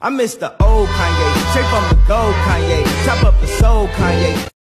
I miss the old Kanye, straight from the gold Kanye, chop up the soul Kanye.